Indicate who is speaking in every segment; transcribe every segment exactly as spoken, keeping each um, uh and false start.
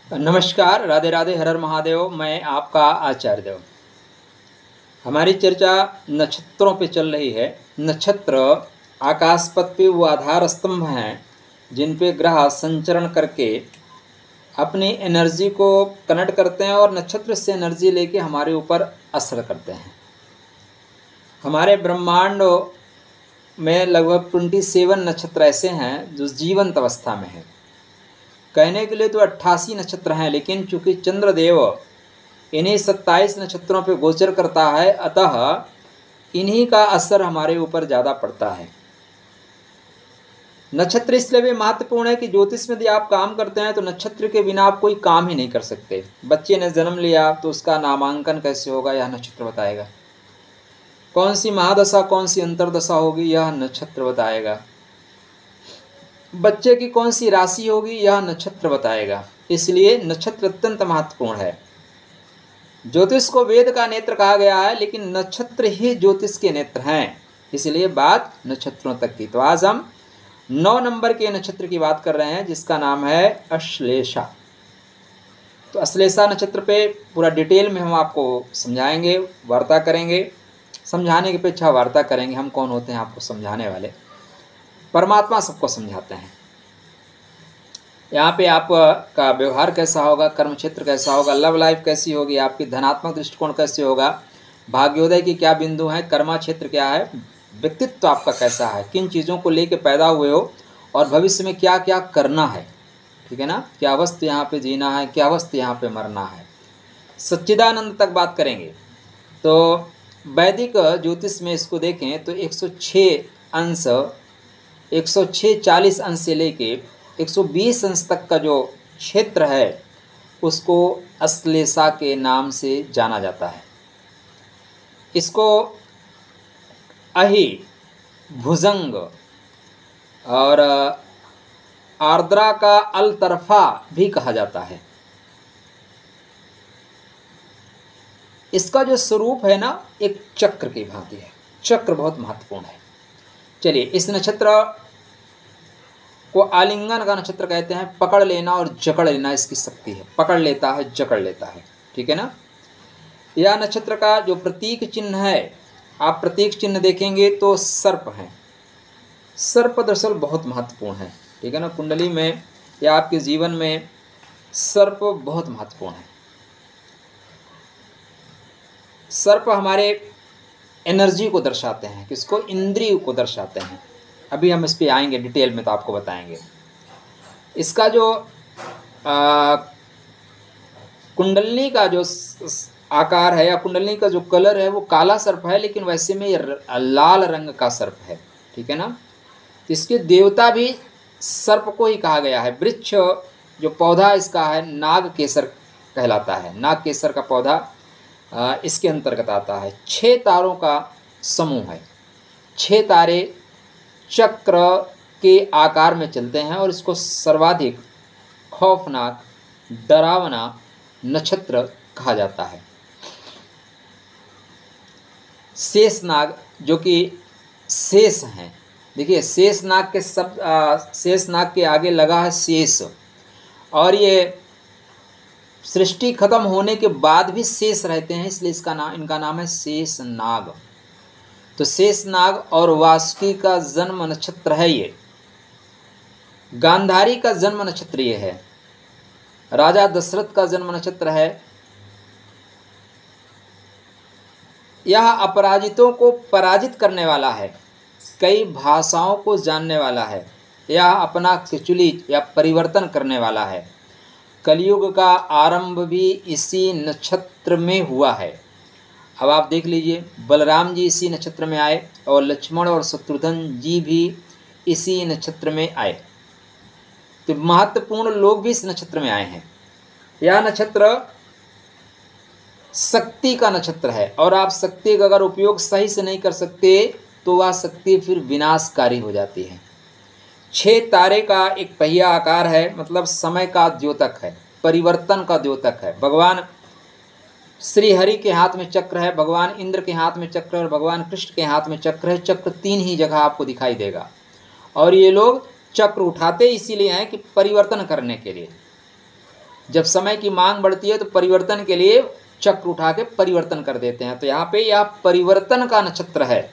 Speaker 1: नमस्कार, राधे राधे, हर हर महादेव। मैं आपका आचार्य देव। हमारी चर्चा नक्षत्रों पे चल रही है। नक्षत्र आकाशपथ पे वो आधार स्तंभ हैं जिन पे ग्रह संचरण करके अपनी एनर्जी को कनेक्ट करते हैं और नक्षत्र से एनर्जी लेके हमारे ऊपर असर करते हैं। हमारे ब्रह्मांड में लगभग सत्ताईस नक्षत्र ऐसे हैं जो जीवंत अवस्था में हैं। कहने के लिए तो अट्ठासी नक्षत्र हैं, लेकिन चूंकि चंद्रदेव इन्हीं सत्ताईस नक्षत्रों पे गोचर करता है, अतः इन्हीं का असर हमारे ऊपर ज़्यादा पड़ता है। नक्षत्र इसलिए भी महत्वपूर्ण है कि ज्योतिष में यदि आप काम करते हैं तो नक्षत्र के बिना आप कोई काम ही नहीं कर सकते। बच्चे ने जन्म लिया तो उसका नामांकन कैसे होगा, यह नक्षत्र बताएगा। कौन सी महादशा कौन सी अंतरदशा होगी, यह नक्षत्र बताएगा। बच्चे की कौन सी राशि होगी, यह नक्षत्र बताएगा। इसलिए नक्षत्र अत्यंत महत्वपूर्ण है। ज्योतिष को वेद का नेत्र कहा गया है, लेकिन नक्षत्र ही ज्योतिष के नेत्र हैं। इसलिए बात नक्षत्रों तक की। तो आज हम नौ नंबर के नक्षत्र की बात कर रहे हैं, जिसका नाम है अश्लेषा। तो अश्लेषा नक्षत्र पे पूरा डिटेल में हम आपको समझाएंगे, वार्ता करेंगे। समझाने की अपेक्षा वार्ता करेंगे। हम कौन होते हैं आपको समझाने वाले? परमात्मा सबको समझाते हैं। यहाँ पे आपका व्यवहार कैसा होगा, कर्म क्षेत्र कैसा होगा, लव लाइफ कैसी होगी, आपकी धनात्मक दृष्टिकोण कैसे होगा, भाग्योदय की क्या बिंदु है, कर्मा क्षेत्र क्या है, व्यक्तित्व आपका कैसा है, किन चीज़ों को लेके पैदा हुए हो और भविष्य में क्या क्या करना है। ठीक है ना? क्या वस्तु यहाँ पे जीना है, क्या वस्तु यहाँ पे मरना है, सच्चिदानंद तक बात करेंगे। तो वैदिक ज्योतिष में इसको देखें तो एक सौ छः अंश एक सौ छः चालीस अंश से लेके एक सौ बीस अंश तक का जो क्षेत्र है उसको अश्लेषा के नाम से जाना जाता है। इसको अहि, भुजंग और आर्द्रा का अलतरफा भी कहा जाता है। इसका जो स्वरूप है ना, एक चक्र की भांति है। चक्र बहुत महत्वपूर्ण है। चलिए, इस नक्षत्र को आलिंगन का नक्षत्र कहते हैं। पकड़ लेना और जकड़ लेना इसकी शक्ति है। पकड़ लेता है, जकड़ लेता है। ठीक है ना? यह नक्षत्र का जो प्रतीक चिन्ह है, आप प्रतीक चिन्ह देखेंगे तो सर्प है। सर्प दरअसल बहुत महत्वपूर्ण है। ठीक है ना? कुंडली में या आपके जीवन में सर्प बहुत महत्वपूर्ण है। सर्प हमारे एनर्जी को दर्शाते हैं। किसको? इंद्रिय को दर्शाते हैं। अभी हम इस पे आएंगे डिटेल में, तो आपको बताएंगे। इसका जो आ, कुंडलनी का जो आकार है या कुंडलनी का जो कलर है वो काला सर्प है, लेकिन वैसे में ये लाल रंग का सर्प है। ठीक है ना? इसके देवता भी सर्प को ही कहा गया है। वृक्ष जो पौधा इसका है नाग केसर कहलाता है। नाग केसर का पौधा आ, इसके अंतर्गत आता है। छह तारों का समूह है। छह तारे चक्र के आकार में चलते हैं और इसको सर्वाधिक खौफनाक, डरावना नक्षत्र कहा जाता है। शेषनाग, जो कि शेष हैं। देखिए, शेषनाग के शब्द, शेषनाग के आगे लगा है शेष, और ये सृष्टि खत्म होने के बाद भी शेष रहते हैं, इसलिए इसका नाम इनका नाम है शेषनाग। तो शेषनाग और वासुकी का जन्म नक्षत्र है ये। गांधारी का जन्म नक्षत्र ये है। राजा दशरथ का जन्म नक्षत्र है। यह अपराजितों को पराजित करने वाला है। कई भाषाओं को जानने वाला है। यह अपना किचुली या परिवर्तन करने वाला है। कलयुग का आरंभ भी इसी नक्षत्र में हुआ है। अब आप देख लीजिए, बलराम जी इसी नक्षत्र में आए और लक्ष्मण और शत्रुघ्न जी भी इसी नक्षत्र में आए। तो महत्वपूर्ण लोग भी इस नक्षत्र में आए हैं। यह नक्षत्र शक्ति का नक्षत्र है, और आप शक्ति का अगर उपयोग सही से नहीं कर सकते तो वह शक्ति फिर विनाशकारी हो जाती है। छह तारे का एक पहिया आकार है, मतलब समय का द्योतक है, परिवर्तन का द्योतक है। भगवान श्री हरि के हाथ में चक्र है, भगवान इंद्र के हाथ में चक्र है और भगवान कृष्ण के हाथ में चक्र है। चक्र तीन ही जगह आपको दिखाई देगा, और ये लोग चक्र उठाते इसीलिए हैं कि परिवर्तन करने के लिए। जब समय की मांग बढ़ती है तो परिवर्तन के लिए चक्र उठा के परिवर्तन कर देते हैं। तो यहाँ पे यह परिवर्तन का नक्षत्र है,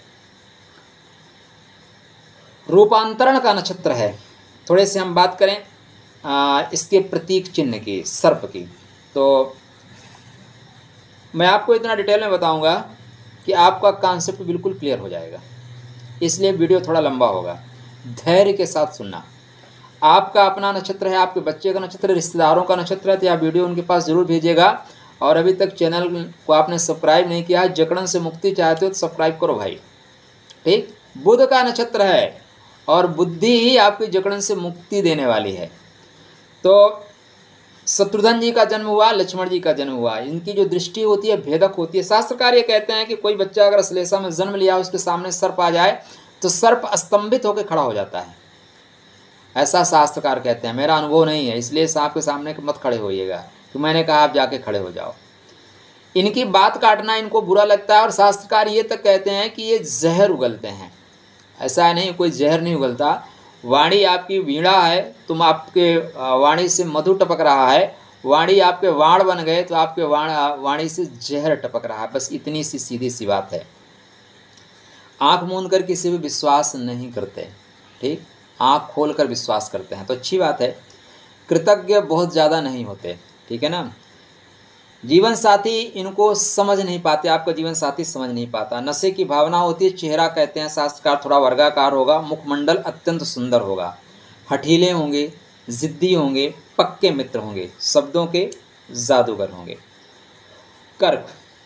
Speaker 1: रूपांतरण का नक्षत्र है। थोड़े से हम बात करें आ, इसके प्रतीक चिन्ह की, सर्प की, तो मैं आपको इतना डिटेल में बताऊंगा कि आपका कॉन्सेप्ट बिल्कुल क्लियर हो जाएगा, इसलिए वीडियो थोड़ा लंबा होगा। धैर्य के साथ सुनना। आपका अपना नक्षत्र है, आपके बच्चे का नक्षत्र, रिश्तेदारों का नक्षत्र है, तो यह वीडियो उनके पास ज़रूर भेजिएगा। और अभी तक चैनल को आपने सब्सक्राइब नहीं किया है, जकड़न से मुक्ति चाहते हो तो सब्सक्राइब करो भाई, ठीक। बुध का नक्षत्र है और बुद्धि ही आपकी जकड़न से मुक्ति देने वाली है। तो शत्रुघ्न जी का जन्म हुआ, लक्ष्मण जी का जन्म हुआ, इनकी जो दृष्टि होती है भेदक होती है। शास्त्रकार ये कहते हैं कि कोई बच्चा अगर अश्लेषा में जन्म लिया, उसके सामने सर्प आ जाए तो सर्प स्तंभित होकर खड़ा हो जाता है, ऐसा शास्त्रकार कहते हैं। मेरा अनुभव नहीं है, इसलिए सांप के सामने मत खड़े होइएगा, तो मैंने कहा आप जाके खड़े हो जाओ। इनकी बात काटना इनको बुरा लगता है और शास्त्रकार ये तक कहते हैं कि ये जहर उगलते हैं। ऐसा नहीं, कोई जहर नहीं उगलता। वाणी आपकी वीणा है, तुम आपके वाणी से मधु टपक रहा है, वाणी आपके वाण बन गए तो आपके वाण वाणी से जहर टपक रहा है। बस इतनी सी सीधी सी बात है। आँख मूंद कर किसी भी विश्वास नहीं करते, ठीक, आँख खोल कर विश्वास करते हैं, तो अच्छी बात है। कृतज्ञ बहुत ज़्यादा नहीं होते, ठीक है ना। जीवन साथी इनको समझ नहीं पाते, आपका जीवन साथी समझ नहीं पाता। नशे की भावना होती है। चेहरा कहते हैं शास्त्रकार थोड़ा वर्गाकार होगा, मुखमंडल अत्यंत सुंदर होगा, हठीले होंगे, जिद्दी होंगे, पक्के मित्र होंगे, शब्दों के जादूगर होंगे। कर्क,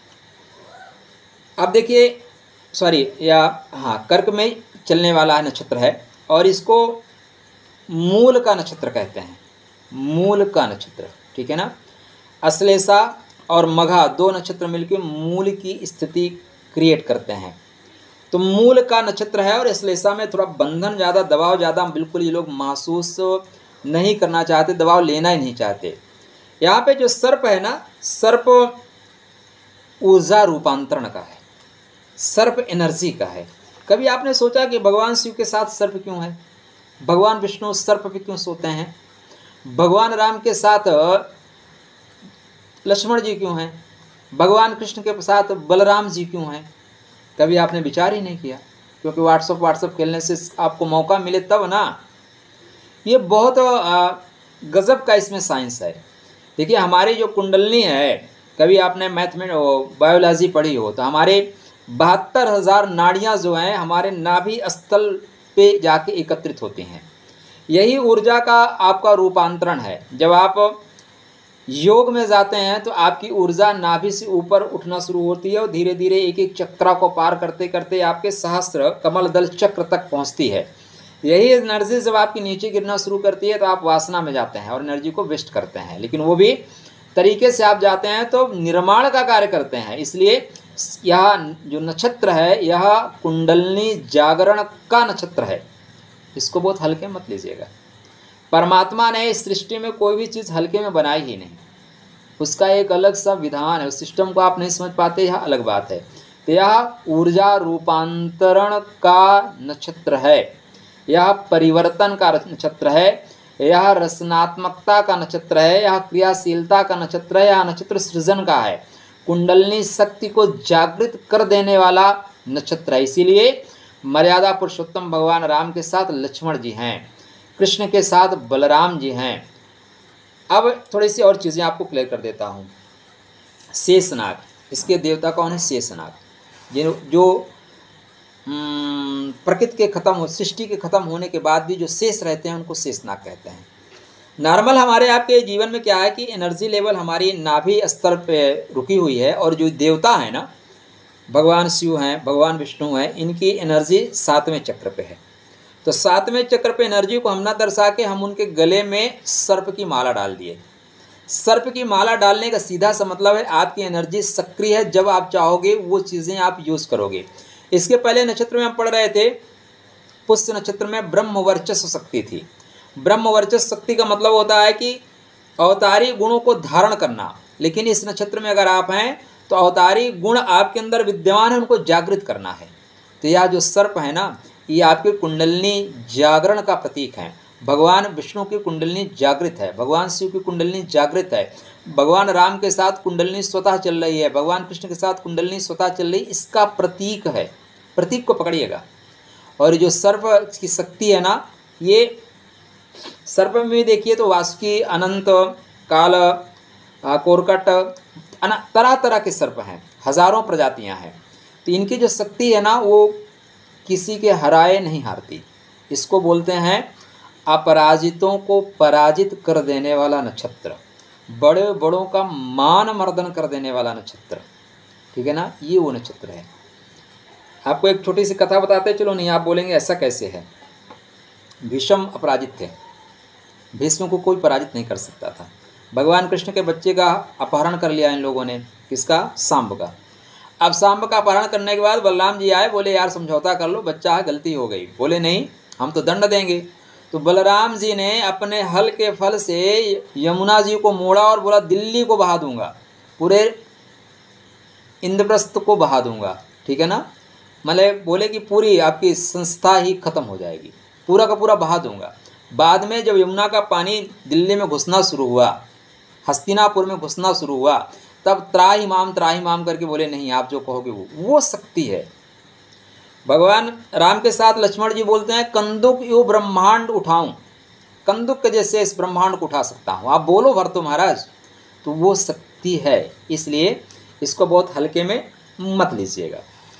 Speaker 1: अब देखिए, सॉरी या हाँ कर्क में चलने वाला नक्षत्र है और इसको मूल का नक्षत्र कहते हैं, मूल का नक्षत्र, ठीक है ना। अश्लेषा और मघा दो नक्षत्र मिलकर मूल की स्थिति क्रिएट करते हैं। तो मूल का नक्षत्र है और अश्लेषा में थोड़ा बंधन ज़्यादा, दबाव ज़्यादा, बिल्कुल ये लोग महसूस नहीं करना चाहते, दबाव लेना ही नहीं चाहते। यहाँ पे जो सर्प है ना, सर्प ऊर्जा रूपांतरण का है, सर्प एनर्जी का है। कभी आपने सोचा कि भगवान शिव के साथ सर्प क्यों है, भगवान विष्णु सर्प पे क्यों सोते हैं, भगवान राम के साथ लक्ष्मण जी क्यों हैं, भगवान कृष्ण के साथ बलराम जी क्यों हैं? कभी आपने विचार ही नहीं किया, क्योंकि व्हाट्सअप व्हाट्सअप खेलने से आपको मौका मिले तब ना। ये बहुत गजब का इसमें साइंस है। देखिए हमारी जो कुंडलनी है, कभी आपने मैथ में बायोलॉजी पढ़ी हो तो हमारे बहत्तर हज़ार नाड़ियाँ जो हैं हमारे नाभि स्थल पे जाके एकत्रित होती हैं। यही ऊर्जा का आपका रूपांतरण है। जब आप योग में जाते हैं तो आपकी ऊर्जा नाभि से ऊपर उठना शुरू होती है और धीरे धीरे एक एक चक्र को पार करते करते आपके सहस्त्र कमल दल चक्र तक पहुंचती है। यही एनर्जी जब आपकी नीचे गिरना शुरू करती है तो आप वासना में जाते हैं और एनर्जी को वेस्ट करते हैं, लेकिन वो भी तरीके से आप जाते हैं तो निर्माण का कार्य करते हैं। इसलिए यह जो नक्षत्र है यह कुंडलनी जागरण का नक्षत्र है, इसको बहुत हल्के मत लीजिएगा। परमात्मा ने इस सृष्टि में कोई भी चीज़ हल्के में बनाई ही नहीं, उसका एक अलग सा विधान है। उस सिस्टम को आप नहीं समझ पाते, यह अलग बात है। तो यह ऊर्जा रूपांतरण का नक्षत्र है, यह परिवर्तन का नक्षत्र है, यह रचनात्मकता का नक्षत्र है, यह क्रियाशीलता का नक्षत्र है, यह नक्षत्र सृजन का है, कुंडलनी शक्ति को जागृत कर देने वाला नक्षत्र है। इसीलिए मर्यादा पुरुषोत्तम भगवान राम के साथ लक्ष्मण जी हैं, कृष्ण के साथ बलराम जी हैं। अब थोड़ी सी और चीज़ें आपको क्लियर कर देता हूँ। शेषनाग, इसके देवता कौन है? शेषनाग, जो जो प्रकृति के खत्म हो सृष्टि के खत्म होने के बाद भी जो शेष रहते हैं उनको शेषनाग कहते हैं। नॉर्मल हमारे आपके जीवन में क्या है कि एनर्जी लेवल हमारी नाभि स्तर पे रुकी हुई है और जो देवता है ना, भगवान शिव हैं, भगवान विष्णु हैं, इनकी एनर्जी सातवें चक्र पे है। तो सातवें चक्र पे एनर्जी को हम ना दर्शा के हम उनके गले में सर्प की माला डाल दिए। सर्प की माला डालने का सीधा सा मतलब है आपकी एनर्जी सक्रिय है, जब आप चाहोगे वो चीज़ें आप यूज़ करोगे। इसके पहले नक्षत्र में हम पढ़ रहे थे, पुष्य नक्षत्र में ब्रह्म वर्चस्व शक्ति थी। ब्रह्म वर्चस्व शक्ति का मतलब होता है कि अवतारी गुणों को धारण करना, लेकिन इस नक्षत्र में अगर आप हैं तो अवतारी गुण आपके अंदर विद्यमान है, उनको जागृत करना है। तो यह जो सर्प है ना, ये आपके कुंडलनी जागरण का प्रतीक है। भगवान विष्णु की कुंडलिनी जागृत है, भगवान शिव की कुंडलिनी जागृत है, भगवान राम के साथ कुंडलिनी स्वतः चल रही है, भगवान कृष्ण के साथ कुंडलिनी स्वतः चल रही, इसका प्रतीक है। प्रतीक को पकड़िएगा। और जो सर्प की शक्ति है ना, ये सर्प में भी देखिए तो वासुकी, अनंत, काल, कोरकट, तरह तरह के सर्प हैं, हजारों प्रजातियां हैं। तो इनकी जो शक्ति है ना वो किसी के हराए नहीं हारती। इसको बोलते हैं अपराजितों को पराजित कर देने वाला नक्षत्र, बड़े बड़ों का मान मर्दन कर देने वाला नक्षत्र, ठीक है ना, ये वो नक्षत्र है। आपको एक छोटी सी कथा बताते चलो, नहीं आप बोलेंगे ऐसा कैसे है। भीष्म अपराजित थे, भीष्म को कोई पराजित नहीं कर सकता था। भगवान कृष्ण के बच्चे का अपहरण कर लिया इन लोगों ने, किसका, सांब का। अब सांब का अपहरण करने के बाद बलराम जी आए, बोले यार समझौता कर लो, बच्चा है, गलती हो गई। बोले नहीं, हम तो दंड देंगे। तो बलराम जी ने अपने हल के फल से यमुना जी को मोड़ा और बोला दिल्ली को बहा दूंगा, पूरे इंद्रप्रस्थ को बहा दूंगा, ठीक है ना। मतलब बोले कि पूरी आपकी संस्था ही खत्म हो जाएगी, पूरा का पूरा बहा दूंगा। बाद में जब यमुना का पानी दिल्ली में घुसना शुरू हुआ, हस्तिनापुर में घुसना शुरू हुआ, तब त्राहि माम त्राहि माम करके बोले नहीं, आप जो कहोगे वो वो शक्ति है। भगवान राम के साथ लक्ष्मण जी बोलते हैं कंदुक यो ब्रह्मांड उठाऊं, कंदुक के जैसे इस ब्रह्मांड को उठा सकता हूँ, आप बोलो भर तो महाराज। तो वो शक्ति है, इसलिए इसको बहुत हल्के में मत लीजिएगा।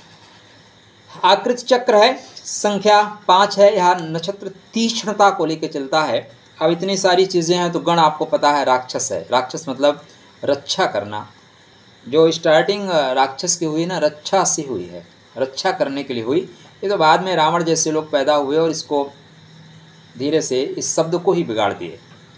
Speaker 1: आकृत चक्र है, संख्या पाँच है, यहाँ नक्षत्र तीक्ष्णता को लेकर चलता है। अब इतनी सारी चीज़ें हैं तो गण आपको पता है राक्षस है। राक्षस मतलब रक्षा करना। जो स्टार्टिंग राक्षस की हुई ना, रक्षा से हुई है, रक्षा करने के लिए हुई। ये तो बाद में रावण जैसे लोग पैदा हुए और इसको धीरे से इस शब्द को ही बिगाड़ दिए।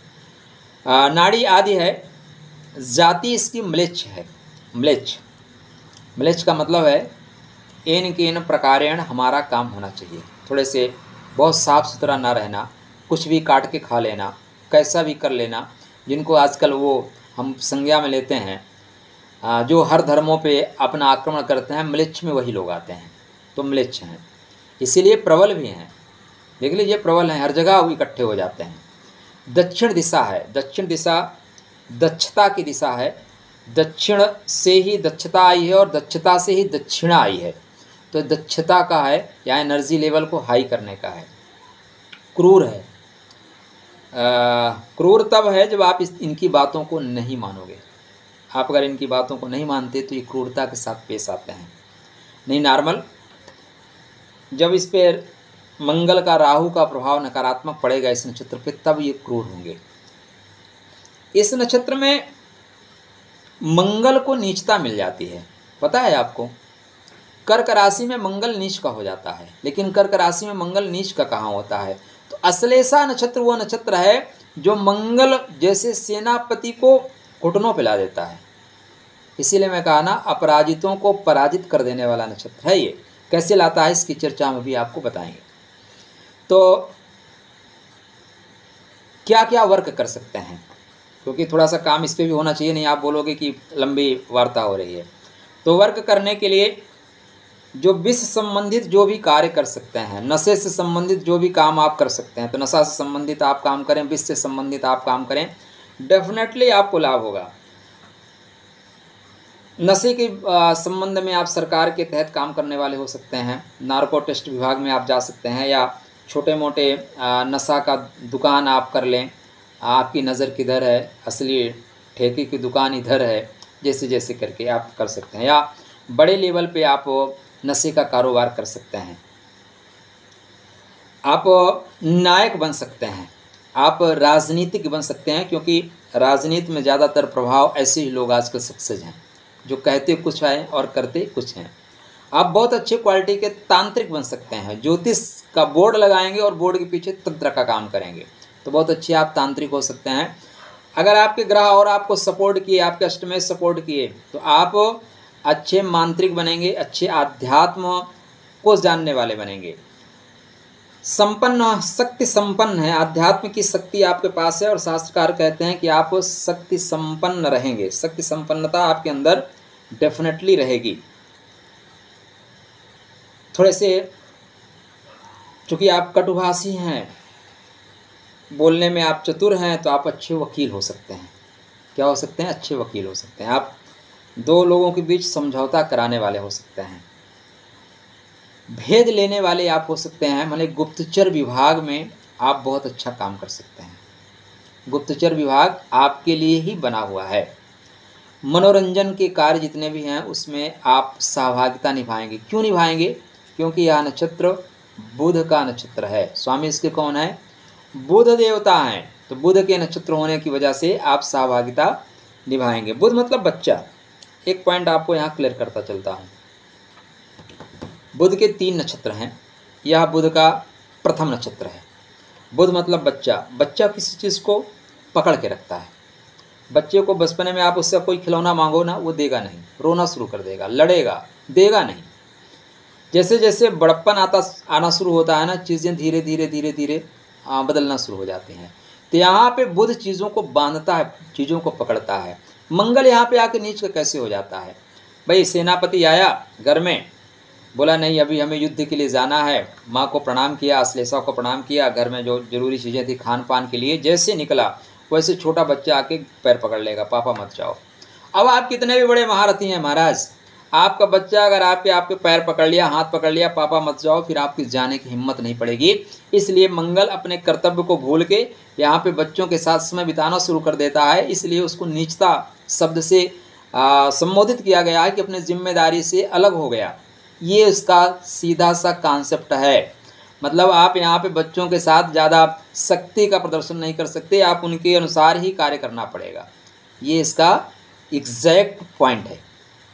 Speaker 1: नाड़ी आदि है, जाति इसकी म्लेच्छ है। म्लेच्छ म्लेच्छ का मतलब है एन केन प्रकारेण हमारा काम होना चाहिए, थोड़े से बहुत साफ़ सुथरा ना रहना, कुछ भी काट के खा लेना, कैसा भी कर लेना, जिनको आजकल वो हम संज्ञा में लेते हैं, जो हर धर्मों पे अपना आक्रमण करते हैं, म्लेच्छ में वही लोग आते हैं, तो म्लेच्छ हैं। इसीलिए प्रबल भी हैं, देख लीजिए प्रबल हैं, हर जगह वो इकट्ठे हो जाते हैं। दक्षिण दिशा है, दक्षिण दिशा दक्षता की दिशा है, दक्षिण से ही दक्षता आई है और दक्षता से ही दक्षिणा आई है, तो दक्षता का है, या एनर्जी लेवल को हाई करने का है। क्रूर है, आ, क्रूर तब है जब आप इस इनकी बातों को नहीं मानोगे। आप अगर इनकी बातों को नहीं मानते तो ये क्रूरता के साथ पेश आते हैं। नहीं नॉर्मल, जब इस पर मंगल का, राहु का प्रभाव नकारात्मक पड़ेगा इस नक्षत्र पे, तब ये क्रूर होंगे। इस नक्षत्र में मंगल को नीचता मिल जाती है, पता है आपको। कर्क राशि में मंगल नीच का हो जाता है, लेकिन कर्क राशि में मंगल नीच का कहाँ होता है। तो अश्लेषा नक्षत्र वो नक्षत्र है जो मंगल जैसे सेनापति को घुटनों पे ला देता है। इसीलिए मैं कहा ना, अपराजितों को पराजित कर देने वाला नक्षत्र है ये। कैसे लाता है इसकी चर्चा हम भी आपको बताएंगे। तो क्या क्या वर्क कर सकते हैं, क्योंकि थोड़ा सा काम इस पर भी होना चाहिए, नहीं आप बोलोगे कि लंबी वार्ता हो रही है। तो वर्क करने के लिए जो विष संबंधित जो भी कार्य कर सकते हैं, नशे से संबंधित जो भी काम आप कर सकते हैं, तो नशा से संबंधित आप काम करें, विष से संबंधित आप काम करें, डेफिनेटली आपको लाभ होगा। नशे के संबंध में आप सरकार के तहत काम करने वाले हो सकते हैं, नार्को टेस्ट विभाग में आप जा सकते हैं, या छोटे मोटे नशा का दुकान आप कर लें, आपकी नज़र किधर है, असली ठेके की दुकान इधर है, जैसे जैसे करके आप कर सकते हैं। या बड़े लेवल पे आप नशे का कारोबार कर सकते हैं। आप नायक बन सकते हैं, आप राजनीतिक बन सकते हैं, क्योंकि राजनीति में ज़्यादातर प्रभाव ऐसे ही लोग आजकल सक्सेस हैं जो कहते कुछ हैं और करते कुछ हैं। आप बहुत अच्छे क्वालिटी के तांत्रिक बन सकते हैं, ज्योतिष का बोर्ड लगाएंगे और बोर्ड के पीछे तंत्र का काम करेंगे, तो बहुत अच्छे आप तांत्रिक हो सकते हैं। अगर आपके ग्रह और आपको सपोर्ट किए, आपके अष्टमेश सपोर्ट किए, तो आप अच्छे मांत्रिक बनेंगे, अच्छे आध्यात्म को जानने वाले बनेंगे। संपन्न, शक्ति संपन्न है, आध्यात्म की शक्ति आपके पास है, और शास्त्रकार कहते हैं कि आप शक्ति संपन्न रहेंगे। शक्ति संपन्नता आपके अंदर डेफिनेटली रहेगी। थोड़े से चूँकि आप कटुभाषी हैं, बोलने में आप चतुर हैं तो आप अच्छे वकील हो सकते हैं। क्या हो सकते हैं? अच्छे वकील हो सकते हैं। आप दो लोगों के बीच समझौता कराने वाले हो सकते हैं। भेद लेने वाले आप हो सकते हैं, मतलब गुप्तचर विभाग में आप बहुत अच्छा काम कर सकते हैं। गुप्तचर विभाग आपके लिए ही बना हुआ है। मनोरंजन के कार्य जितने भी हैं उसमें आप सहभागिता निभाएंगे। क्यों निभाएंगे? क्योंकि यह नक्षत्र बुध का नक्षत्र है। स्वामी इसके कौन है? बुध देवता हैं। तो बुध के नक्षत्र होने की वजह से आप सहभागिता निभाएंगे। बुध मतलब बच्चा। एक पॉइंट आपको यहाँ क्लियर करता चलता हूँ। बुध के तीन नक्षत्र हैं, यह बुध का प्रथम नक्षत्र है। बुध मतलब बच्चा। बच्चा किसी चीज़ को पकड़ के रखता है। बच्चे को बचपने में आप उससे कोई खिलौना मांगो ना, वो देगा नहीं, रोना शुरू कर देगा, लड़ेगा, देगा नहीं। जैसे जैसे बड़प्पन आता आना शुरू होता है ना, चीज़ें धीरे धीरे धीरे धीरे बदलना शुरू हो जाती हैं। तो यहाँ पे बुध चीज़ों को बांधता है, चीज़ों को पकड़ता है। मंगल यहाँ पे आके नीच का कैसे हो जाता है? भाई सेनापति आया घर में, बोला नहीं अभी हमें युद्ध के लिए जाना है। माँ को प्रणाम किया, अश्लेषा को प्रणाम किया, घर में जो जरूरी चीज़ें थी खान पान के लिए, जैसे निकला वैसे छोटा बच्चा आके पैर पकड़ लेगा, पापा मत जाओ। अब आप कितने भी बड़े महारथी हैं महाराज, आपका बच्चा अगर आपके आपके पैर पकड़ लिया, हाथ पकड़ लिया, पापा मत जाओ, फिर आपकी जाने की हिम्मत नहीं पड़ेगी। इसलिए मंगल अपने कर्तव्य को भूल के यहाँ पे बच्चों के साथ समय बिताना शुरू कर देता है। इसलिए उसको नीचता शब्द से संबोधित किया गया है कि अपनी जिम्मेदारी से अलग हो गया। ये उसका सीधा सा कॉन्सेप्ट है। मतलब आप यहाँ पे बच्चों के साथ ज़्यादा शक्ति का प्रदर्शन नहीं कर सकते, आप उनके अनुसार ही कार्य करना पड़ेगा। ये इसका एग्जैक्ट पॉइंट है।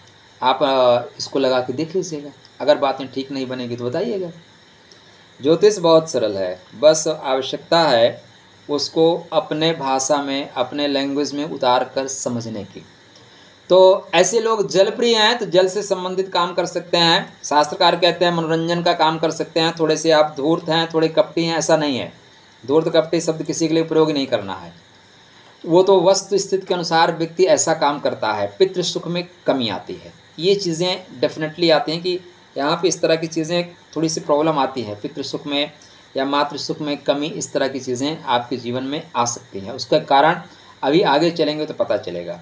Speaker 1: आप इसको लगा के देख लीजिएगा, अगर बातें ठीक नहीं बनेगी तो बताइएगा। ज्योतिष बहुत सरल है, बस आवश्यकता है उसको अपने भाषा में, अपने लैंग्वेज में उतार कर समझने की। तो ऐसे लोग जल प्रिय हैं तो जल से संबंधित काम कर सकते हैं। शास्त्रकार कहते हैं मनोरंजन का काम कर सकते हैं। थोड़े से आप धूर्त हैं, थोड़े कपटी हैं, ऐसा नहीं है। धूर्त कपटी शब्द किसी के लिए प्रयोग नहीं करना है। वो तो वस्तु स्थिति के अनुसार व्यक्ति ऐसा काम करता है। पितृ सुख में कमी आती है, ये चीज़ें डेफिनेटली आती हैं कि यहाँ पे इस तरह की चीज़ें थोड़ी सी प्रॉब्लम आती है। पितृ सुख में या मातृ सुख में कमी, इस तरह की चीज़ें आपके जीवन में आ सकती हैं। उसका कारण अभी आगे चलेंगे तो पता चलेगा।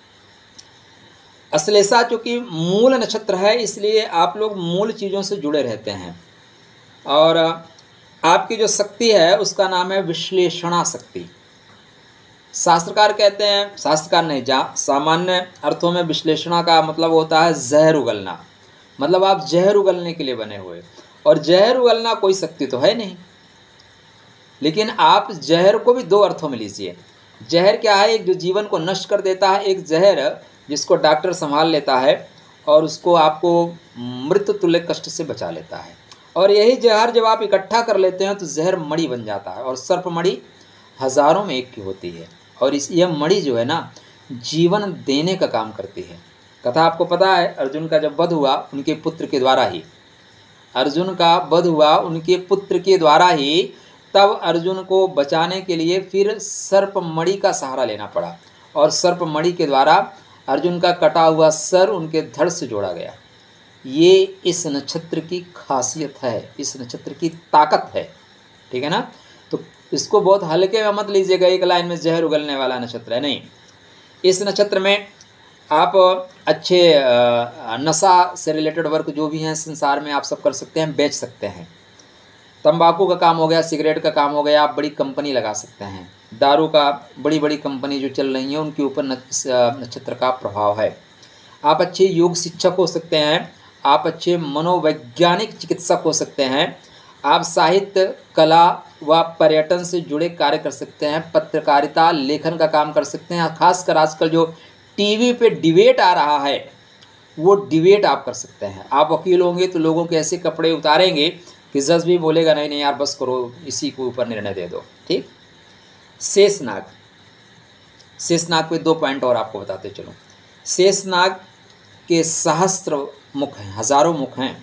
Speaker 1: अश्लेषा चूँकि मूल नक्षत्र है, इसलिए आप लोग मूल चीज़ों से जुड़े रहते हैं। और आपकी जो शक्ति है उसका नाम है विश्लेषणा शक्ति। शास्त्रकार कहते हैं, शास्त्रकार नहीं, जहाँ सामान्य अर्थों में विश्लेषणा का मतलब होता है जहर उगलना। मतलब आप जहर उगलने के लिए बने हुए, और जहर उगलना कोई शक्ति तो है नहीं। लेकिन आप जहर को भी दो अर्थों में लीजिए। जहर क्या है? एक जो जीवन को नष्ट कर देता है, एक जहर जिसको डॉक्टर संभाल लेता है और उसको आपको मृत्यु तुल्य कष्ट से बचा लेता है। और यही जहर जब आप इकट्ठा कर लेते हैं तो जहर मणि बन जाता है, और सर्प मणि हजारों में एक की होती है। और इस यह मणि जो है ना, जीवन देने का काम करती है। कथा आपको पता है, अर्जुन का जब वध हुआ उनके पुत्र के द्वारा ही, अर्जुन का वध हुआ उनके पुत्र के द्वारा ही, तब अर्जुन को बचाने के लिए फिर सर्प मणि का सहारा लेना पड़ा। और सर्प मणि के द्वारा अर्जुन का कटा हुआ सर उनके धड़ से जोड़ा गया। ये इस नक्षत्र की खासियत है, इस नक्षत्र की ताकत है। ठीक है ना? तो इसको बहुत हल्के में मत लीजिएगा, एक लाइन में जहर उगलने वाला नक्षत्र है, नहीं। इस नक्षत्र में आप अच्छे नशा से रिलेटेड वर्क जो भी हैं संसार में आप सब कर सकते हैं, बेच सकते हैं। तंबाकू का काम हो गया, सिगरेट का काम हो गया, आप बड़ी कंपनी लगा सकते हैं। दारू का बड़ी बड़ी कंपनी जो चल रही हैं उनके ऊपर नक्षत्र का प्रभाव है। आप अच्छे योग शिक्षक हो सकते हैं, आप अच्छे मनोवैज्ञानिक चिकित्सक हो सकते हैं, आप साहित्य, कला व पर्यटन से जुड़े कार्य कर सकते हैं, पत्रकारिता, लेखन का काम कर सकते हैं। खासकर आजकल जो टीवी पे डिबेट आ रहा है वो डिबेट आप कर सकते हैं। आप वकील होंगे तो लोगों के ऐसे कपड़े उतारेंगे कि जज भी बोलेगा नहीं नहीं यार बस करो, इसी के ऊपर निर्णय दे दो। ठीक। शेषनाग, शेषनाग पे दो पॉइंट और आपको बताते चलो। शेषनाग के सहस्त्र मुख हैं, हजारों मुख हैं,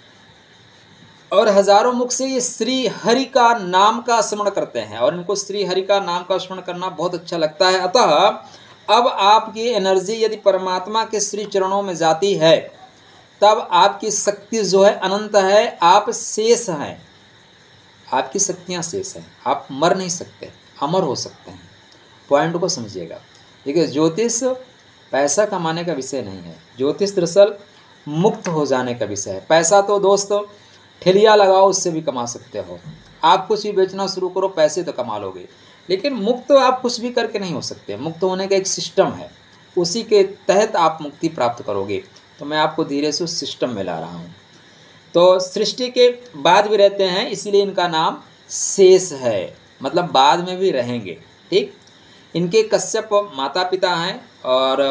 Speaker 1: और हजारों मुख से ये श्री हरि का नाम का स्मरण करते हैं, और इनको श्री हरि का नाम का स्मरण करना बहुत अच्छा लगता है। अतः अब आपकी एनर्जी यदि परमात्मा के श्री चरणों में जाती है तब आपकी शक्ति जो है अनंत है। आप शेष हैं, आपकी शक्तियाँ शेष हैं, आप मर नहीं सकते। अमर हो सकते हैं। पॉइंट को समझिएगा। देखिए, ज्योतिष पैसा कमाने का विषय नहीं है। ज्योतिष दरअसल मुक्त हो जाने का विषय है। पैसा तो दोस्त ठेलिया लगाओ, उससे भी कमा सकते हो। आप कुछ भी बेचना शुरू करो, पैसे तो कमा लोगे, लेकिन मुक्त आप कुछ भी करके नहीं हो सकते। मुक्त होने का एक सिस्टम है, उसी के तहत आप मुक्ति प्राप्त करोगे। तो मैं आपको धीरे से उस सिस्टम में ला रहा हूँ। तो सृष्टि के बाद भी रहते हैं, इसीलिए इनका नाम शेष है, मतलब बाद में भी रहेंगे। ठीक, इनके कश्यप माता पिता हैं और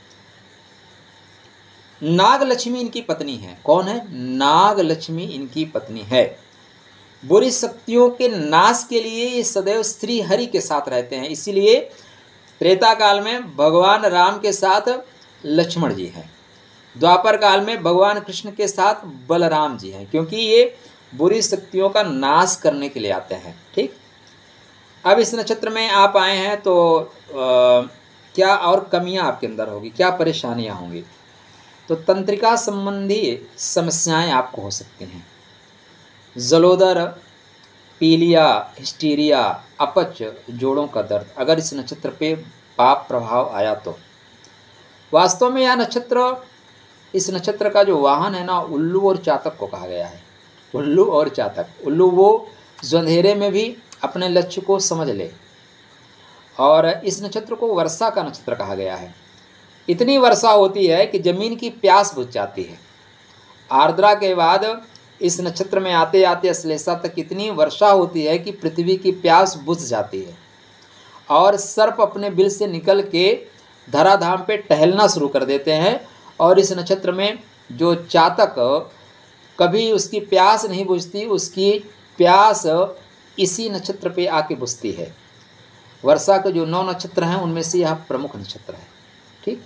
Speaker 1: नागलक्ष्मी इनकी पत्नी है। कौन है? नागलक्ष्मी इनकी पत्नी है। बुरी शक्तियों के नाश के लिए ये सदैव श्री हरि के साथ रहते हैं, इसीलिए त्रेता काल में भगवान राम के साथ लक्ष्मण जी हैं, द्वापर काल में भगवान कृष्ण के साथ बलराम जी हैं, क्योंकि ये बुरी शक्तियों का नाश करने के लिए आते हैं। ठीक, अब इस नक्षत्र में आप आए हैं तो आ, क्या और कमियां आपके अंदर होगी, क्या परेशानियां होंगी? तो तंत्रिका संबंधी समस्याएं आपको हो सकती हैं। जलोदर, पीलिया, हिस्टीरिया, अपच, जोड़ों का दर्द, अगर इस नक्षत्र पे पाप प्रभाव आया तो। वास्तव में यह नक्षत्र, इस नक्षत्र का जो वाहन है ना, उल्लू और चातक को कहा गया है। उल्लू और चातक। उल्लू वो जो अंधेरे में भी अपने लक्ष्य को समझ ले, और इस नक्षत्र को वर्षा का नक्षत्र कहा गया है। इतनी वर्षा होती है कि जमीन की प्यास बुझ जाती है। आर्द्रा के बाद इस नक्षत्र में आते आते अश्लेषा तक इतनी वर्षा होती है कि पृथ्वी की प्यास बुझ जाती है, और सर्प अपने बिल से निकल के धराधाम पे टहलना शुरू कर देते हैं। और इस नक्षत्र में जो चातक, कभी उसकी प्यास नहीं बुझती, उसकी प्यास इसी नक्षत्र पे आके बुझती है। वर्षा के जो नौ नक्षत्र हैं उनमें से यह प्रमुख नक्षत्र है। ठीक,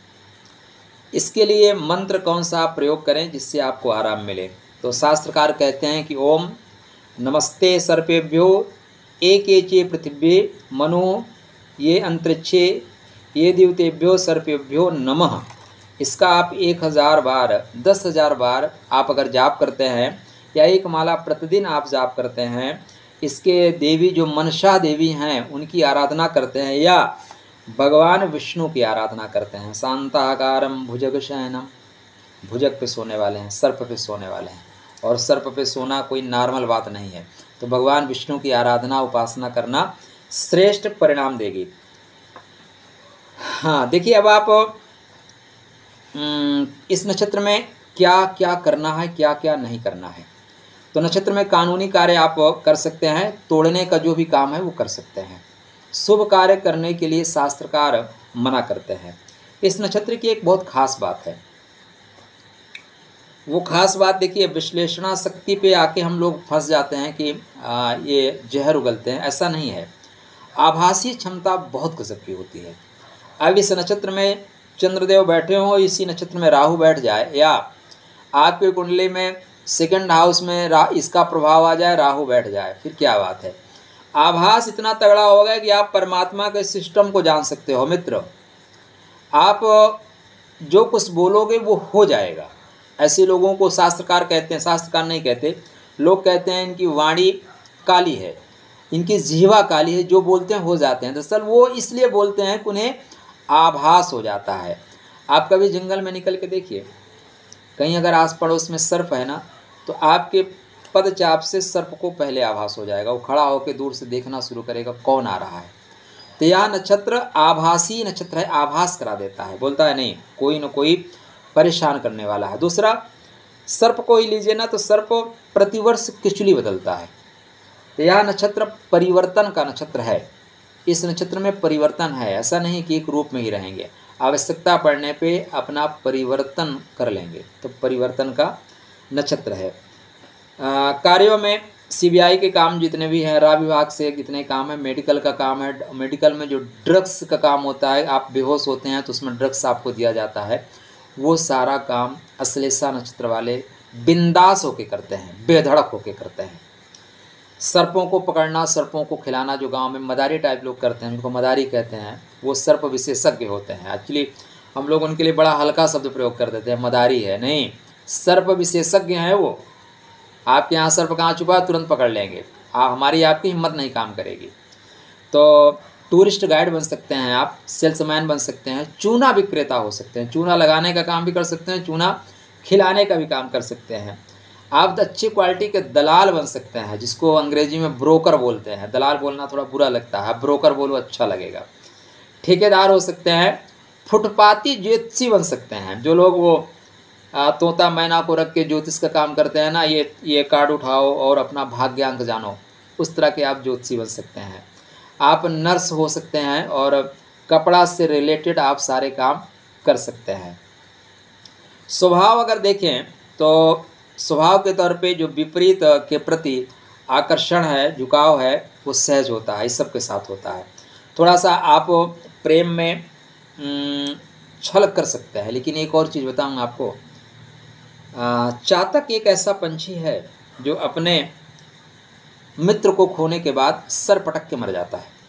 Speaker 1: इसके लिए मंत्र कौन सा आप प्रयोग करें जिससे आपको आराम मिले? तो शास्त्रकार कहते हैं कि ओम नमस्ते सर्पेभ्यो एकेचे पृथिव्ये मनो ये अंतरिक्षे ये द्यूतेभ्यो सर्पेभ्यो नमः। इसका आप एक हज़ार बार, दस हज़ार बार आप अगर जाप करते हैं, या एक माला प्रतिदिन आप जाप करते हैं, इसके देवी जो मनसा देवी हैं उनकी आराधना करते हैं, या भगवान विष्णु की आराधना करते हैं। शांताकारम भुजग शयनम, भुजग पे सोने वाले हैं, सर्प पे सोने वाले हैं, और सर्प पे सोना कोई नॉर्मल बात नहीं है। तो भगवान विष्णु की आराधना उपासना करना श्रेष्ठ परिणाम देगी। हाँ, देखिए, अब आप इस नक्षत्र में क्या क्या करना है, क्या क्या नहीं करना है। तो नक्षत्र में कानूनी कार्य आप कर सकते हैं, तोड़ने का जो भी काम है वो कर सकते हैं। शुभ कार्य करने के लिए शास्त्रकार मना करते हैं। इस नक्षत्र की एक बहुत खास बात है। वो खास बात देखिए, विश्लेषणा शक्ति पे आके हम लोग फंस जाते हैं कि आ, ये जहर उगलते हैं। ऐसा नहीं है। आभासी क्षमता बहुत गजब की होती है। अब इस नक्षत्र में चंद्रदेव बैठे हों, इसी नक्षत्र में राहु बैठ जाए, या आपकी कुंडली में सेकंड हाउस में रा इसका प्रभाव आ जाए, राहु बैठ जाए, फिर क्या बात है। आभास इतना तगड़ा होगा कि आप परमात्मा के सिस्टम को जान सकते हो मित्र। आप जो कुछ बोलोगे वो हो जाएगा। ऐसे लोगों को शास्त्रकार कहते हैं, शास्त्रकार नहीं कहते, लोग कहते हैं इनकी वाणी काली है, इनकी जीवा काली है, जो बोलते हैं हो जाते हैं। दरअसल वो इसलिए बोलते हैं कि उन्हें आभास हो जाता है। आप कभी जंगल में निकल के देखिए, कहीं अगर आस पड़ोस में सर्प है ना, तो आपके पदचाप से सर्प को पहले आभास हो जाएगा। वो खड़ा होकर दूर से देखना शुरू करेगा कौन आ रहा है। तो यह नक्षत्र आभासी नक्षत्र है, आभास करा देता है, बोलता है नहीं कोई न कोई परेशान करने वाला है। दूसरा, सर्प को ही लीजिए ना, तो सर्प प्रतिवर्ष किचुली बदलता है। तो यह नक्षत्र परिवर्तन का नक्षत्र है। इस नक्षत्र में परिवर्तन है, ऐसा नहीं कि एक रूप में ही रहेंगे। आवश्यकता पड़ने पे अपना परिवर्तन कर लेंगे। तो परिवर्तन का नक्षत्र है। आ, कार्यों में सीबीआई के काम जितने भी हैं, राह विभाग से जितने काम है, मेडिकल का काम है, मेडिकल में जो ड्रग्स का काम होता है, आप बेहोश होते हैं तो उसमें ड्रग्स आपको दिया जाता है, वो सारा काम अश्लेषा नक्षत्र वाले बिंदास होके करते हैं, बेधड़क होके करते हैं। सर्पों को पकड़ना, सर्पों को खिलाना, जो गांव में मदारी टाइप लोग करते हैं, उनको मदारी कहते हैं, वो सर्प विशेषज्ञ होते हैं। एक्चुअली हम लोग उनके लिए बड़ा हल्का शब्द प्रयोग कर देते हैं, मदारी है, नहीं, सर्प विशेषज्ञ हैं वो। आपके यहाँ सर्प कहाँ छुपा तुरंत पकड़ लेंगे, आ, हमारी आपकी हिम्मत नहीं काम करेगी। तो तो टूरिस्ट गाइड बन सकते हैं आप, सेल्समैन बन सकते हैं, चूना विक्रेता हो सकते हैं, चूना लगाने का काम भी कर सकते हैं, चूना खिलाने का भी काम कर सकते हैं। आप अच्छी क्वालिटी के दलाल बन सकते हैं, जिसको अंग्रेजी में ब्रोकर बोलते हैं। दलाल बोलना थोड़ा बुरा लगता है, ब्रोकर बोलो अच्छा लगेगा। ठेकेदार हो सकते हैं, फुटपाती ज्योतिषी बन सकते हैं। जो लोग वो आ, तोता मैना को रख के ज्योतिष का काम करते हैं ना, ये ये कार्ड उठाओ और अपना भाग्यांक जानो, उस तरह के आप ज्योतिषी बन सकते हैं। आप नर्स हो सकते हैं और कपड़ा से रिलेटेड आप सारे काम कर सकते हैं। स्वभाव अगर देखें तो स्वभाव के तौर पे जो विपरीत के प्रति आकर्षण है, झुकाव है, वो सहज होता है, इस सब के साथ होता है। थोड़ा सा आप प्रेम में छल कर सकते हैं। लेकिन एक और चीज़ बताऊँ आपको, चातक एक ऐसा पंछी है जो अपने मित्र को खोने के बाद सर पटक के मर जाता है।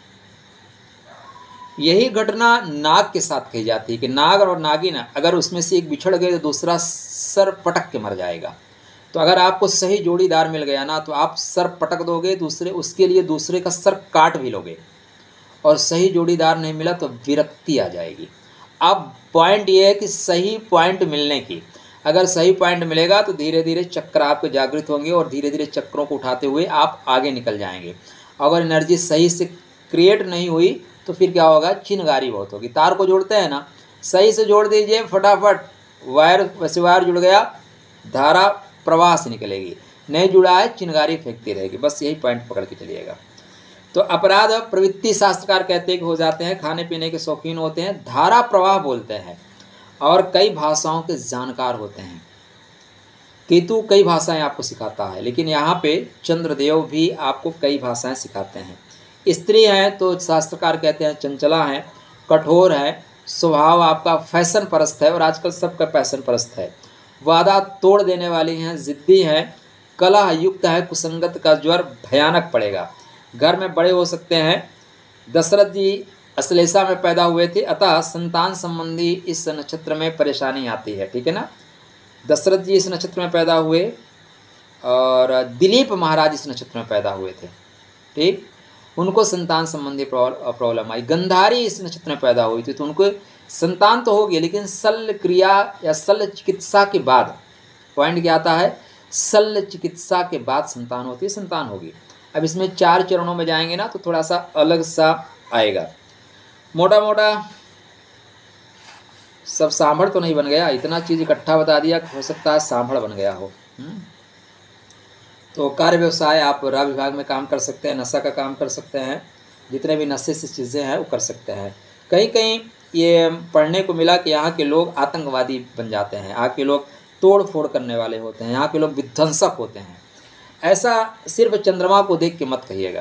Speaker 1: यही घटना नाग के साथ कही जाती है कि नाग और नागिन अगर उसमें से एक बिछड़ गए तो दूसरा सर पटक के मर जाएगा। तो अगर आपको सही जोड़ीदार मिल गया ना, तो आप सर पटक दोगे दूसरे, उसके लिए दूसरे का सर काट भी लोगे। और सही जोड़ीदार नहीं मिला तो विरक्ति आ जाएगी। अब पॉइंट ये है कि सही पॉइंट मिलने की, अगर सही पॉइंट मिलेगा तो धीरे धीरे चक्र आपके जागृत होंगे और धीरे धीरे चक्रों को उठाते हुए आप आगे निकल जाएंगे। अगर एनर्जी सही से क्रिएट नहीं हुई तो फिर क्या होगा, चिनगारी बहुत होगी। तार को जोड़ते हैं ना, सही से जोड़ दीजिए फटाफट, वायर वैसे वायर जुड़ गया, धारा प्रवाह से निकलेगी। नहीं जुड़ा है, चिनगारी फेंकती रहेगी। बस यही पॉइंट पकड़ के चलिएगा। तो अपराध प्रवृत्ति शास्त्रकार कहते हैं कि हो जाते हैं, खाने पीने के शौकीन होते हैं, धारा प्रवाह बोलते हैं और कई भाषाओं के जानकार होते हैं। केतु कई भाषाएं आपको सिखाता है, लेकिन यहाँ पे चंद्रदेव भी आपको कई भाषाएं सिखाते हैं। स्त्री हैं तो शास्त्रकार कहते हैं चंचला हैं, कठोर है, स्वभाव आपका फैशन परस्त है और आजकल सबका फैशन परस्त है। वादा तोड़ देने वाली हैं, जिद्दी हैं, कलह युक्त है, कुसंगत का ज्वर भयानक पड़ेगा। घर में बड़े हो सकते हैं। दशरथ जी अश्लेषा में पैदा हुए थे, अतः संतान संबंधी इस नक्षत्र में परेशानी आती है। ठीक है ना, दशरथ जी इस नक्षत्र में पैदा हुए और दिलीप महाराज इस नक्षत्र में पैदा हुए थे। ठीक, उनको संतान संबंधी प्रॉब्लम आई। गंधारी इस नक्षत्र में पैदा हुई थी, तो उनको संतान तो होगी, लेकिन शल्य क्रिया या शल्य चिकित्सा के बाद, पॉइंट क्या आता है, शल्य चिकित्सा के बाद संतान होती है, संतान होगी। अब इसमें चार चरणों में जाएंगे ना तो थोड़ा सा अलग सा आएगा। मोटा मोटा सब सांभर तो नहीं बन गया, इतना चीज़ इकट्ठा बता दिया, हो सकता है सांभर बन गया हो। तो कार्य व्यवसाय आप राह विभाग में काम कर सकते हैं, नशा का काम कर सकते हैं, जितने भी नशे से चीज़ें हैं वो कर सकते हैं। कहीं कहीं ये पढ़ने को मिला कि यहाँ के लोग आतंकवादी बन जाते हैं, यहाँ के लोग तोड़ फोड़ करने वाले होते हैं, यहाँ के लोग विध्वंसक होते हैं। ऐसा सिर्फ चंद्रमा को देख के मत कहिएगा।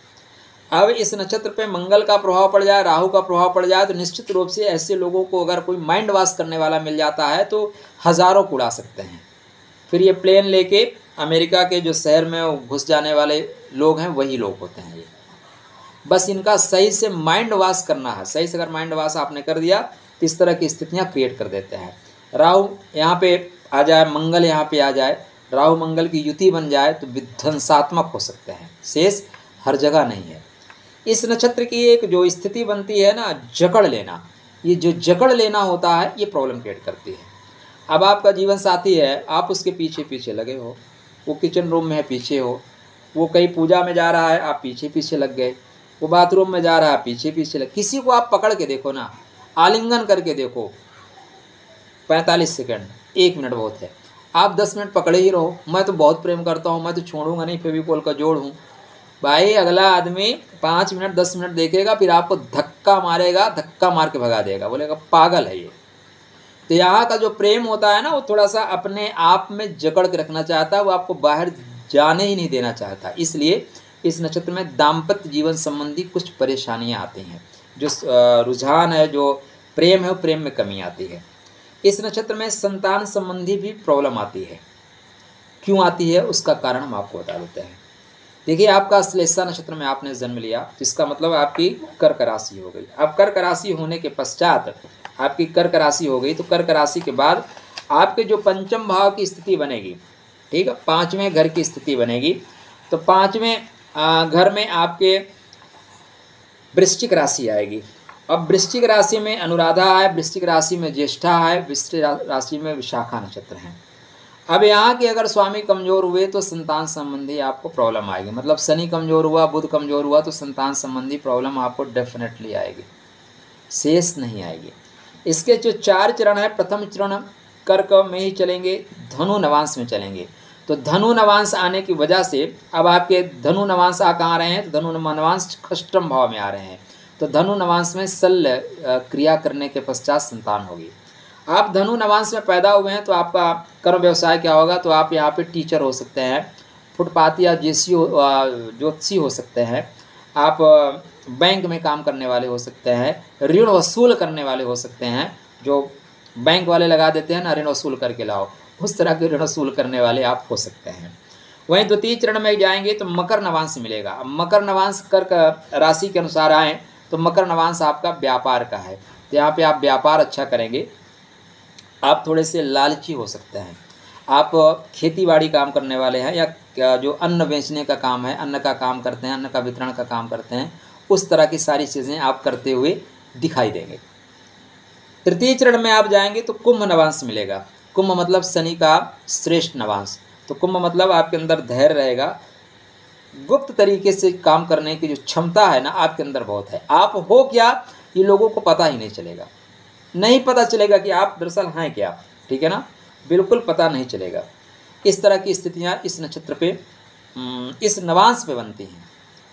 Speaker 1: अब इस नक्षत्र पे मंगल का प्रभाव पड़ जाए, राहु का प्रभाव पड़ जाए, तो निश्चित रूप से ऐसे लोगों को अगर कोई माइंड वॉश करने वाला मिल जाता है तो हज़ारों को उड़ा सकते हैं। फिर ये प्लेन लेके अमेरिका के जो शहर में घुस जाने वाले लोग हैं वही लोग होते हैं ये। बस इनका सही से माइंड वॉश करना है। सही से अगर माइंड वॉश आपने कर दिया तो इस तरह की स्थितियाँ क्रिएट कर देते हैं। राहु यहाँ पे आ जाए, मंगल यहाँ पे आ जाए, राहु मंगल की युति बन जाए तो विध्वंसात्मक हो सकते हैं। शेष हर जगह नहीं है। इस नक्षत्र की एक जो स्थिति बनती है ना, जकड़ लेना, ये जो जकड़ लेना होता है ये प्रॉब्लम क्रिएट करती है। अब आपका जीवन साथी है, आप उसके पीछे पीछे लगे हो, वो किचन रूम में है पीछे हो, वो कहीं पूजा में जा रहा है आप पीछे पीछे लग गए, वो बाथरूम में जा रहा है पीछे पीछे लग। किसी को आप पकड़ के देखो ना, आलिंगन करके देखो, पैंतालीस सेकंड, एक मिनट बहुत है, आप दस मिनट पकड़े ही रहो। मैं तो बहुत प्रेम करता हूँ, मैं तो छोड़ूंगा नहीं, फेविकोल का जोड़ हूँ भाई। अगला आदमी पाँच मिनट दस मिनट देखेगा, फिर आपको धक्का मारेगा, धक्का मार के भगा देगा, बोलेगा पागल है ये। तो यहाँ का जो प्रेम होता है ना, वो थोड़ा सा अपने आप में जकड़ के रखना चाहता है, वो आपको बाहर जाने ही नहीं देना चाहता। इसलिए इस नक्षत्र में दाम्पत्य जीवन संबंधी कुछ परेशानियाँ आती हैं। जो रुझान है, जो प्रेम है, वो प्रेम में कमी आती है। इस नक्षत्र में संतान संबंधी भी प्रॉब्लम आती है। क्यों आती है उसका कारण हम आपको बता देते हैं। देखिए, आपका श्लेषा नक्षत्र में आपने जन्म लिया, जिसका मतलब आपकी कर्क राशि हो गई। अब कर्क राशि होने के पश्चात आपकी कर्क राशि हो गई, तो कर्क राशि के बाद आपके जो पंचम भाव की स्थिति बनेगी, ठीक है, पाँचवें घर की स्थिति बनेगी। तो पाँचवें घर में आपके वृश्चिक राशि आएगी। अब वृश्चिक राशि में अनुराधा है, वृश्चिक राशि में ज्येष्ठा है, वृश्चिक राशि में विशाखा नक्षत्र है। अब यहाँ के अगर स्वामी कमजोर हुए तो संतान संबंधी आपको प्रॉब्लम आएगी। मतलब शनि कमजोर हुआ, बुध कमजोर हुआ तो संतान संबंधी प्रॉब्लम आपको डेफिनेटली आएगी, शेष नहीं आएगी। इसके जो चार चरण है, प्रथम चरण कर्क में ही चलेंगे, धनु नवांश में चलेंगे। तो धनु नवांश आने की वजह से अब आपके धनु नवांश आ कहाँ रहे हैं, तो धनु नवांश खष्टम भाव में आ रहे हैं। तो धनु नवांश में शल्य क्रिया करने के पश्चात संतान होगी। आप धनु नवांश में पैदा हुए हैं तो आपका कर्म व्यवसाय क्या होगा, तो आप यहाँ पे टीचर हो सकते हैं, फुटपाथ या जेसी ज्योतिषी हो सकते हैं, आप बैंक में काम करने वाले हो सकते हैं, ऋण वसूल करने वाले हो सकते हैं, जो बैंक वाले लगा देते हैं ना ऋण वसूल करके लाओ, उस तरह के ऋण वसूल करने वाले आप हो सकते हैं। वहीं द्वितीय चरण में जाएंगे तो मकर नवांश मिलेगा। अब मकर नवांश कर्क राशि के अनुसार आए तो मकर नवांश आपका व्यापार का है, तो यहाँ पे आप व्यापार अच्छा करेंगे। आप थोड़े से लालची हो सकते हैं, आप खेती बाड़ी काम करने वाले हैं या जो अन्न बेचने का काम है, अन्न का काम करते हैं, अन्न का वितरण का काम करते हैं, उस तरह की सारी चीज़ें आप करते हुए दिखाई देंगे। तृतीय चरण में आप जाएंगे तो कुंभ नवांश मिलेगा। कुंभ मतलब शनि का श्रेष्ठ नवांश। तो कुंभ मतलब आपके अंदर धैर्य रहेगा, गुप्त तरीके से काम करने की जो क्षमता है ना आपके अंदर बहुत है। आप हो क्या ये लोगों को पता ही नहीं चलेगा, नहीं पता चलेगा कि आप दरअसल हैं क्या, ठीक है ना, बिल्कुल पता नहीं चलेगा। इस तरह की स्थितियाँ इस नक्षत्र पे, इस नवांश पे बनती हैं।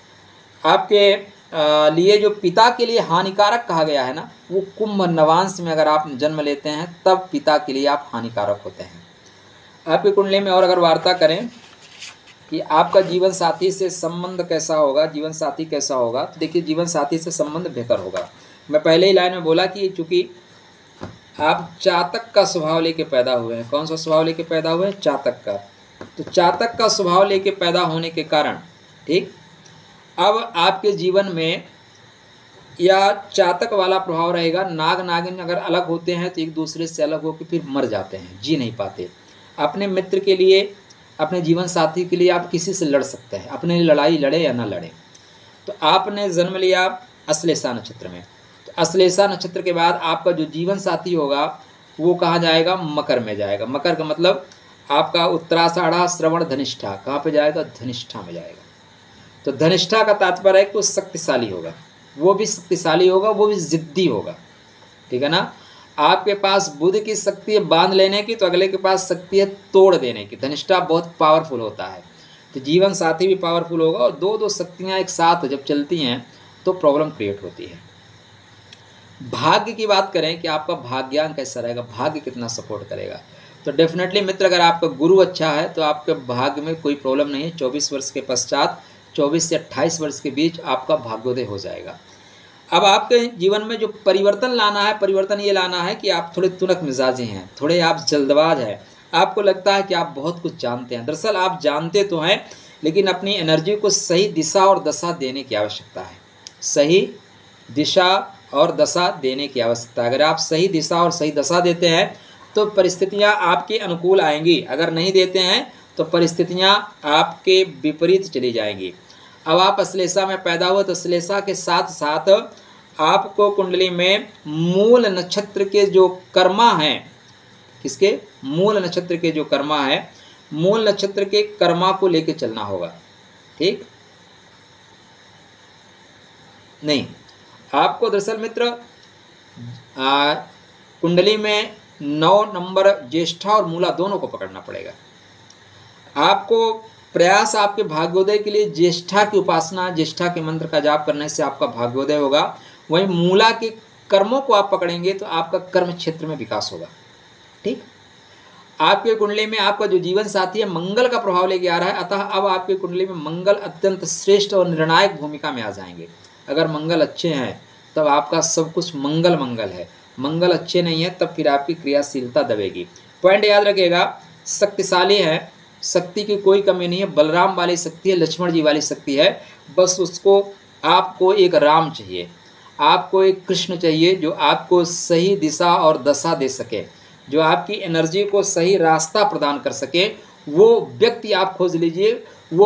Speaker 1: आपके लिए जो पिता के लिए हानिकारक कहा गया है ना, वो कुंभ नवांश में अगर आप जन्म लेते हैं तब पिता के लिए आप हानिकारक होते हैं। आपकी कुंडली में और अगर वार्ता करें कि आपका जीवन साथी से संबंध कैसा होगा, जीवन साथी कैसा होगा, तो देखिए जीवन साथी से संबंध बेहतर होगा। मैं पहले ही लाइन में बोला कि चूँकि आप चातक का स्वभाव लेके पैदा हुए हैं। कौन सा स्वभाव लेके पैदा हुए हैं, चातक का। तो चातक का स्वभाव लेके पैदा होने के कारण, ठीक, अब आपके जीवन में या चातक वाला प्रभाव रहेगा। नाग नागिन अगर अलग होते हैं तो एक दूसरे से अलग होकर फिर मर जाते हैं, जी नहीं पाते। अपने मित्र के लिए, अपने जीवन साथी के लिए आप किसी से लड़ सकते हैं, अपने लिए लड़ाई लड़े या ना लड़े। तो आपने जन्म लिया अश्लेषा नक्षत्र में, तो अश्लेषा नक्षत्र के बाद आपका जो जीवन साथी होगा वो कहाँ जाएगा, मकर में जाएगा। मकर का मतलब आपका उत्तराषाढ़ा श्रवण धनिष्ठा कहाँ पे जाएगा, धनिष्ठा में जाएगा। तो धनिष्ठा का तात्पर्य है कि वो शक्तिशाली होगा, वो भी शक्तिशाली होगा, वो भी जिद्दी होगा, ठीक है ना। आपके पास बुध की शक्ति है बांध लेने की, तो अगले के पास शक्ति है तोड़ देने की। धनिष्ठा बहुत पावरफुल होता है, तो जीवन साथी भी पावरफुल होगा, और दो दो शक्तियाँ एक साथ जब चलती हैं तो प्रॉब्लम क्रिएट होती है। भाग्य की बात करें कि आपका भाग्यांक कैसा रहेगा, भाग्य कितना सपोर्ट करेगा, तो डेफिनेटली मित्र अगर आपका गुरु अच्छा है तो आपके भाग्य में कोई प्रॉब्लम नहीं है। चौबीस वर्ष के पश्चात, चौबीस से अट्ठाईस वर्ष के बीच आपका भाग्योदय हो जाएगा। अब आपके जीवन में जो परिवर्तन लाना है, परिवर्तन ये लाना है कि आप थोड़े तुनक मिजाजी हैं, थोड़े आप जल्दबाज हैं। आपको लगता है कि आप बहुत कुछ जानते हैं, दरअसल आप जानते तो हैं, लेकिन अपनी एनर्जी को सही दिशा और दशा देने की आवश्यकता है। सही दिशा और दशा देने की आवश्यकता है। अगर आप सही दिशा और सही दशा देते हैं तो परिस्थितियाँ आपके अनुकूल आएंगी, अगर नहीं देते हैं तो परिस्थितियाँ आपके विपरीत चली जाएंगी। अब आप अश्लेषा में पैदा हुए तो अश्लेषा के साथ साथ आपको कुंडली में मूल नक्षत्र के जो कर्मा हैं, किसके, मूल नक्षत्र के जो कर्मा है, मूल नक्षत्र के कर्मा को लेके चलना होगा, ठीक। नहीं, आपको दरअसल मित्र आ, कुंडली में नौ नंबर ज्येष्ठा और मूला दोनों को पकड़ना पड़ेगा। आपको प्रयास आपके भाग्योदय के लिए ज्येष्ठा की उपासना, ज्येष्ठा के मंत्र का जाप करने से आपका भाग्योदय होगा। वहीं मूला के कर्मों को आप पकड़ेंगे तो आपका कर्म क्षेत्र में विकास होगा, ठीक। आपके कुंडली में आपका जो जीवन साथी है मंगल का प्रभाव लेके आ रहा है, अतः अब आपके कुंडली में मंगल अत्यंत श्रेष्ठ और निर्णायक भूमिका में आ जाएंगे। अगर मंगल अच्छे हैं तब आपका सब कुछ मंगल मंगल है, मंगल अच्छे नहीं है तब फिर आपकी क्रियाशीलता दबेगी। पॉइंट याद रखिएगा, शक्तिशाली है, शक्ति की कोई कमी नहीं है, बलराम वाली शक्ति है, लक्ष्मण जी वाली शक्ति है, बस उसको आपको एक राम चाहिए, आपको एक कृष्ण चाहिए जो आपको सही दिशा और दशा दे सके, जो आपकी एनर्जी को सही रास्ता प्रदान कर सके। वो व्यक्ति आप खोज लीजिए, वो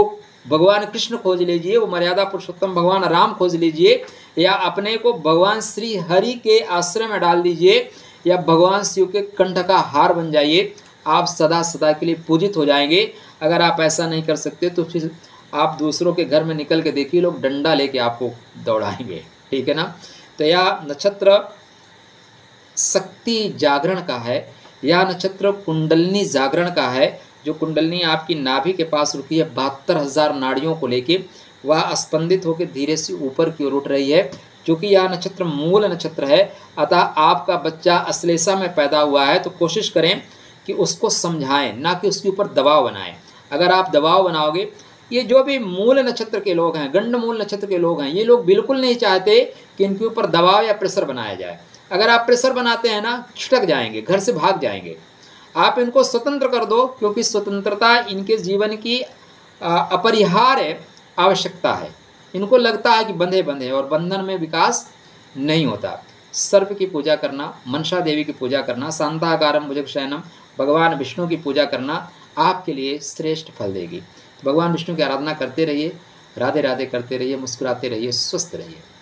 Speaker 1: भगवान कृष्ण खोज लीजिए, वो मर्यादा पुरुषोत्तम भगवान राम खोज लीजिए, या अपने को भगवान श्री हरि के आश्रय में डाल दीजिए, या भगवान शिव के कंठ का हार बन जाइए, आप सदा सदा के लिए पूजित हो जाएंगे। अगर आप ऐसा नहीं कर सकते तो फिर आप दूसरों के घर में निकल के देखिए, लोग डंडा लेके आपको दौड़ाएंगे, ठीक है ना। तो यह नक्षत्र शक्ति जागरण का है, यह नक्षत्र कुंडलिनी जागरण का है। जो कुंडलिनी आपकी नाभि के पास रुकी है बहत्तर हजार नाड़ियों को लेके, वह स्पंदित होकर धीरे से ऊपर की ओर उठ रही है। क्योंकि यह नक्षत्र मूल नक्षत्र है, अतः आपका बच्चा अश्लेषा में पैदा हुआ है तो कोशिश करें कि उसको समझाएं, ना कि उसके ऊपर दबाव बनाएं। अगर आप दबाव बनाओगे, ये जो भी मूल नक्षत्र के लोग हैं, गंड मूल नक्षत्र के लोग हैं, ये लोग बिल्कुल नहीं चाहते कि इनके ऊपर दबाव या प्रेशर बनाया जाए। अगर आप प्रेशर बनाते हैं ना, छिटक जाएंगे, घर से भाग जाएंगे। आप इनको स्वतंत्र कर दो, क्योंकि स्वतंत्रता इनके जीवन की अपरिहार्य आवश्यकता है। इनको लगता है कि बंधे बंधे, और बंधन में विकास नहीं होता। सर्प की पूजा करना, मनसा देवी की पूजा करना, शांताकारम भुजगशयनम भगवान विष्णु की पूजा करना आपके लिए श्रेष्ठ फल देगी। भगवान विष्णु की आराधना करते रहिए, राधे राधे करते रहिए, मुस्कुराते रहिए, स्वस्थ रहिए।